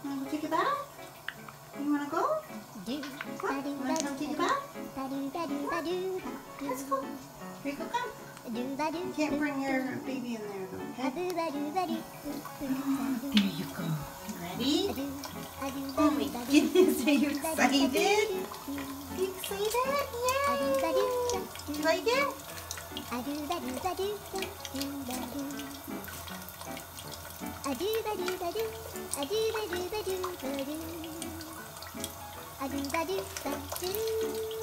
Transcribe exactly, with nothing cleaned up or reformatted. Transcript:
Want to take a bath? You want to go? What? You want to come take a bath? Let's go. Ricco, come. You can't bring your baby in there though, okay? There you go. Ready? Oh my goodness, are you excited? Are you excited? Yeah. You like it? I do